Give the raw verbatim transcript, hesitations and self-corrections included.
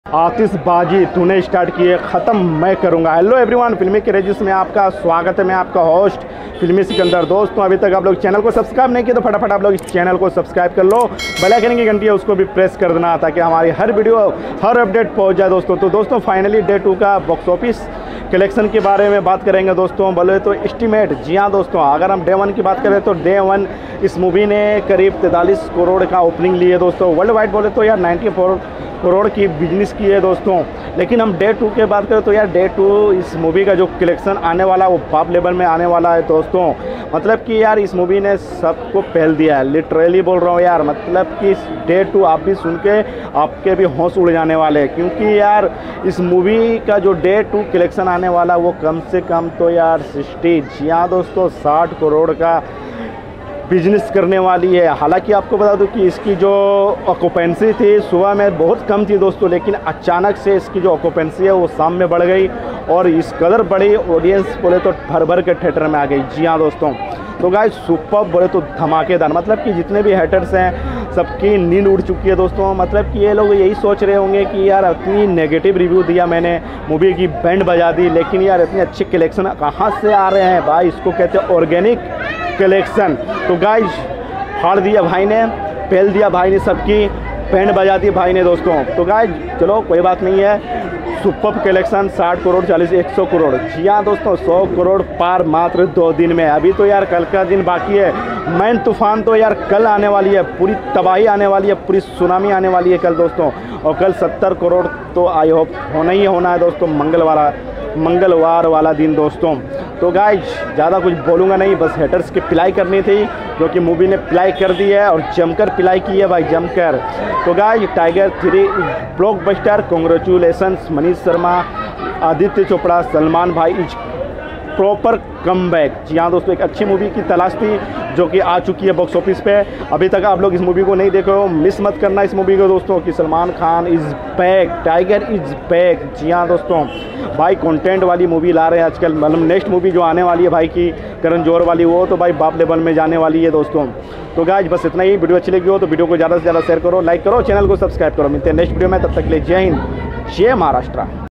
आतिशबाजी तूने स्टार्ट की है, ख़त्म मैं करूंगा। हेलो एवरीवन, फिल्मी क्रेजिस में आपका स्वागत है। मैं आपका होस्ट फिल्मी सिकंदर। दोस्तों, अभी तक आप लोग चैनल को सब्सक्राइब नहीं किए तो फटाफट आप लोग इस चैनल को सब्सक्राइब कर लो। बेल आइकन की घंटी है उसको भी प्रेस कर देना ताकि हमारी हर वीडियो हर अपडेट पहुंच जाए दोस्तों। तो दोस्तों फाइनली डे टू का बॉक्स ऑफिस कलेक्शन के बारे में बात करेंगे दोस्तों। बोले तो एस्टीमेट, जी हाँ दोस्तों, अगर हम डे वन की बात करें तो डे वन इस मूवी ने करीब तैंतालीस करोड़ का ओपनिंग ली है दोस्तों। वर्ल्ड वाइड बोले तो यार चौरानवे करोड़ की बिजनेस की है दोस्तों। लेकिन हम डे टू के बात करें तो यार डे टू इस मूवी का जो कलेक्शन आने वाला है वो बाप लेवल में आने वाला है दोस्तों। मतलब कि यार इस मूवी ने सबको पहल दिया है, लिटरली बोल रहा हूँ यार। मतलब कि डे टू आप भी सुन के आपके भी होश उड़ जाने वाले हैं, क्योंकि यार इस मूवी का जो डे टू कलेक्शन आने वाला वो कम से कम तो यार सिक्सटी जी हाँ दोस्तों साठ करोड़ का बिजनेस करने वाली है। हालांकि आपको बता दूं कि इसकी जो ऑक्यूपेंसी थी सुबह में बहुत कम थी दोस्तों, लेकिन अचानक से इसकी जो ऑक्यूपेंसी है वो शाम में बढ़ गई और इस कदर बड़ी ऑडियंस बोले तो भर भर के थिएटर में आ गई। जी हाँ दोस्तों, तो गाइस सुपर बोले तो धमाकेदार, मतलब कि जितने भी हेटर्स हैं सबकी नींद उड़ चुकी है दोस्तों। मतलब कि ये लोग यही सोच रहे होंगे कि यार इतनी नेगेटिव रिव्यू दिया मैंने, मूवी की बैंड बजा दी, लेकिन यार इतने अच्छे कलेक्शन कहाँ से आ रहे हैं भाई। इसको कहते हैं ऑर्गेनिक कलेक्शन। तो गाइस फाड़ दिया भाई ने, पहल दिया भाई ने, सबकी बैंड बजा दी भाई ने दोस्तों। तो गाइस चलो कोई बात नहीं है, सुपर कलेक्शन साठ करोड़ चालीस एक सौ करोड़ जी हाँ दोस्तों, सौ करोड़ पार मात्र दो दिन में। अभी तो यार कल का दिन बाकी है। मैन तूफान तो यार कल आने वाली है, पूरी तबाही आने वाली है, पूरी सुनामी आने वाली है कल दोस्तों। और कल सत्तर करोड़ तो आई होप होना ही होना है दोस्तों, मंगलवार मंगलवार वाला दिन दोस्तों। तो गाइज ज़्यादा कुछ बोलूँगा नहीं, बस हेटर्स की पिलाई करनी थी, जो कि मूवी ने पिलाई कर दी है और जमकर पिलाई की है भाई, जमकर। तो guys Tiger three blockbuster, congratulations Manish Sharma, Aditya Chopra, Salman भाई इज प्रॉपर कमबैक। जी हाँ दोस्तों, एक अच्छी मूवी की तलाश थी जो कि आ चुकी है बॉक्स ऑफिस पे। अभी तक आप लोग इस मूवी को नहीं देखे हो, मिस मत करना इस मूवी को दोस्तों, कि Salman Khan is back, Tiger is back. जी हाँ दोस्तों, भाई कंटेंट वाली मूवी ला रहे हैं आजकल। मतलब नेक्स्ट मूवी जो आने वाली है भाई की करण जौहर वाली, वो तो भाई बाप लेवल में जाने वाली है दोस्तों। तो गाइज बस इतना ही। वीडियो अच्छी लगी हो तो वीडियो को ज़्यादा से ज़्यादा शेयर करो, लाइक करो, चैनल को सब्सक्राइब करो। मिलते हैं नेक्स्ट वीडियो में, तब तक के लिए जय हिंद, जय महाराष्ट्र।